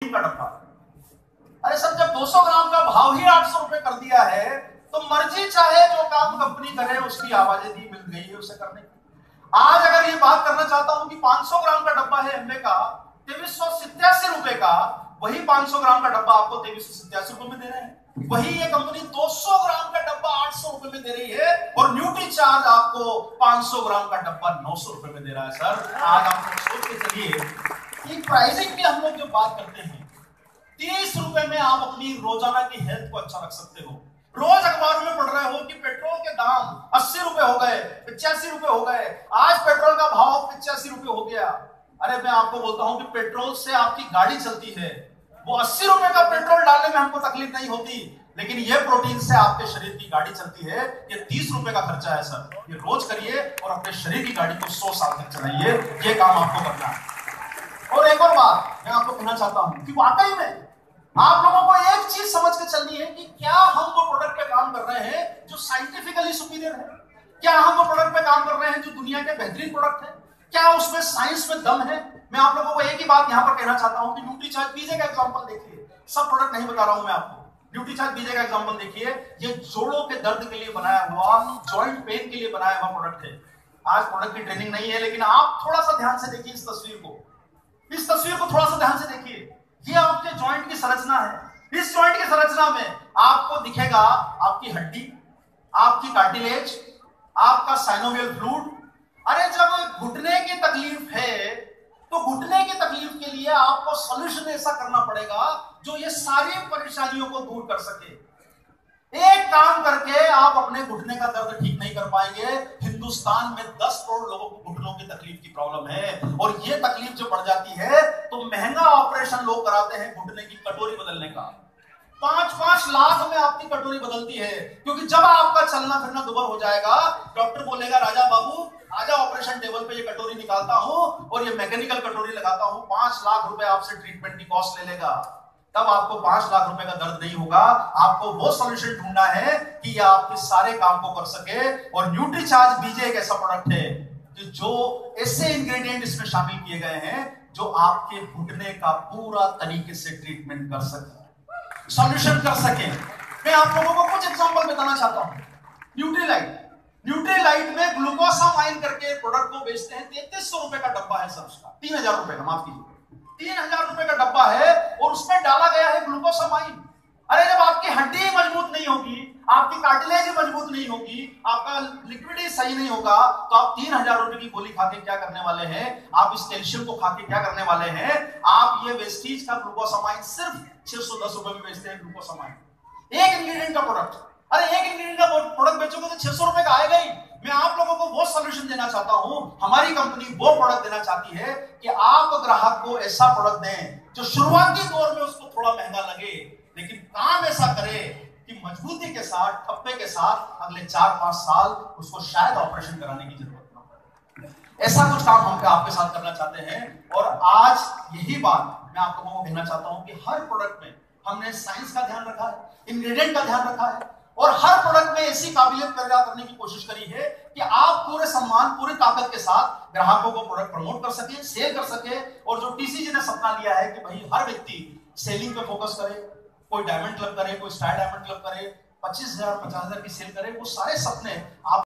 का डब्बा। अरे सर, जब 200 ग्राम का भाव ही 800 रुपए कर दिया है तो मर्जी चाहे जो काम कंपनी करे उसकी आवाजें मिल गई है उसे करने की। आज अगर ये बात करना चाहता हूं कि 500 ग्राम का डब्बा है एमवे का 2387 रुपए का, वही 500 ग्राम का डब्बा आपको 2387 रुपए में दे रहे हैं। वही ये कंपनी 200 ग्राम का डब्बा 800 रुपए में दे रही है और न्यूट्रीचार्ज आपको 500 ग्राम का डब्बा 900 रुपए में दे रहा है। सर, आज आप लोग सोच के चलिए कि प्राइसिंग की हम लोग जो बात करते हैं, 30 रुपए में आप अपनी रोजाना की हेल्थ को अच्छा रख सकते हो। रोज अखबारों में पढ़ रहे हो कि पेट्रोल के दाम 80 रुपए हो गए, 85 रुपए हो गए, आज पेट्रोल का भाव 85 रुपए हो गया। अरे मैं आपको बोलता हूं कि पेट्रोल से आपकी गाड़ी चलती है, वो 80 रुपए का पेट्रोल डालने में हमको तकलीफ नहीं होती, लेकिन ये प्रोटीन से आपके शरीर की गाड़ी चलती है, ये 30 रुपए का खर्चा है। सर, ये रोज करिए और अपने शरीर की गाड़ी को 100 साल तक चलाइए, ये काम आपको करना है। और एक और बात मैं आपको कहना चाहता हूं कि वाकई में आप लोगों को एक चीज समझ के चलनी है कि क्या हम वो प्रोडक्ट पे काम कर रहे हैं जो साइंटिफिकली सुपीरियर है, क्या हम वो प्रोडक्ट पे काम कर रहे हैं जो दुनिया के बेहतरीन प्रोडक्ट है, क्या उसमें साइंस में दम है। मैं आप लोगों को एक ही बात यहां पर कहना चाहता हूं कि न्यूट्रीचार्ज बीजे का एग्जांपल देखिए, सब प्रोडक्ट नहीं बता रहा हूं मैं आपको। न्यूट्रीचार्ज बीजे का एग्जांपल देखिए, ये जोड़ों के दर्द के लिए बनाया हुआ, जॉइंट पेन के लिए बनाया हुआ प्रोडक्ट है। आज प्रोडक्ट की ट्रेनिंग नहीं है, लेकिन आप थोड़ा सा ध्यान से देखिए इस तस्वीर को, इस तस्वीर को थोड़ा सा ध्यान से देखिए। ये आपके जॉइंट की संरचना है। इस जॉइंट की संरचना में आपको दिखेगा आपकी हड्डी, आपकी कार्टिलेज, आपका साइनोवियल फ्लूइड। अरे जब घुटने की तकलीफ है तो घुटने की तकलीफ के लिए आपको सॉल्यूशन ऐसा करना पड़ेगा जो ये सारी परेशानियों को दूर कर सके। एक काम करके आप अपने घुटने का दर्द ठीक नहीं कर पाएंगे। हिंदुस्तान में 10 करोड़ लोगों को घुटनों की तकलीफ की प्रॉब्लम है, और ये तकलीफ जो बढ़ जाती है तो महंगा ऑपरेशन लोग कराते हैं घुटने की कटोरी बदलने का। 5-5 लाख में आपकी कटोरी बदलती है, क्योंकि जब आपका चलना फिरना दुबर हो जाएगा, डॉक्टर बोलेगा राजा बाबू आजा ऑपरेशन टेबल पे, ये कटोरी निकालता हूं और ये मैकेनिकल कटोरी लगाता हूं, 5 लाख रुपए आपसे ट्रीटमेंट की कॉस्ट ले लेगा। तब आपको 5 लाख रुपए का दर्द नहीं होगा। आपको वो सॉल्यूशन ढूंढना है कि ये आपके सारे काम को कर सके, और न्यूट्रीचार्ज बीजे एक ऐसा प्रोडक्ट है कि जो ऐसे इंग्रेडिएंट इसमें शामिल किए गए हैं जो आपके घुटने का पूरा तरीके से ट्रीटमेंट कर सके, सॉल्यूशन कर सके। मैं आप लोगों को कुछ एग्जांपल बताना चाहता हूं। न्यूट्रीलाइट में ग्लूकोसामाइन करके प्रोडक्ट को बेचते हैं, 3300 रुपए का डब्बा है सर उसका, 3000 रुपए का, माफ कीजिए, 3000 रुपए का डब्बा है और उसमें डाला गया है ग्लूकोसामाइन। अरे जब आपकी हड्डी ही मजबूत नहीं होगी, आपकी कार्टिलेज ही मजबूत नहीं होगी, आपका लिक्विड ही सही नहीं होगा, तो आप 3000 रुपए की गोली खा के क्या करने वाले हैं, आप इस कैल्शियम को खा के क्या करने वाले हैं, आप ये वेस्टीज का ग्लूकोसामाइन सिर्फ 610 रुपए में बेचते हैं। ग्लूकोसामाइन एक इंग्रेडिएंट का प्रोडक्ट, अरे एक इंग्रेडिएंट का प्रोडक्ट बेचोगे तो 600 रुपए का आएगा ही। मैं आप लोगों को वो सॉल्यूशन देना चाहता हूं, हमारी कंपनी वो प्रोडक्ट देना चाहती है कि आप ग्राहक को ऐसा प्रोडक्ट दें जो शुरुआती दौर में उसको थोड़ा महंगा लगे, लेकिन काम ऐसा करे कि मजबूती के साथ, ठप्पे के साथ अगले 4-5 साल उसको शायद ऑपरेशन कराने की जरूरत ना पड़े। ऐसा कुछ काम हम आपके साथ करना चाहते हैं, और आज यही बात मैं आप लोगों को कहना चाहता हूं कि हर प्रोडक्ट में हमने साइंस का ध्यान रखा है, इंग्रेडिएंट का ध्यान रखा है, और हर प्रोडक्ट में ऐसी काबिलियत पैदा करने की कोशिश करी है कि आप पूरे सम्मान, पूरी ताकत के साथ ग्राहकों को प्रोडक्ट प्रमोट कर सके, सेल कर सके। और जो टीसीजी ने सपना लिया है कि भाई हर व्यक्ति सेलिंग पे फोकस करे, कोई डायमंड क्लब करे, कोई स्टार डायमंड क्लब करे, 25,000 50,000 की सेल करे, वो सारे सपने आप